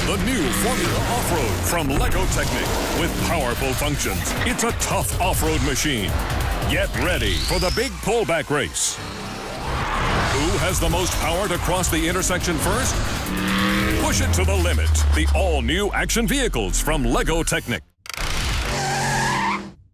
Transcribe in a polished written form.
The new Formula Off-Road from Lego Technic. With powerful functions, it's a tough off-road machine. Get ready for the big pullback race. Who has the most power to cross the intersection first? Push it to the limit. The all-new action vehicles from Lego Technic.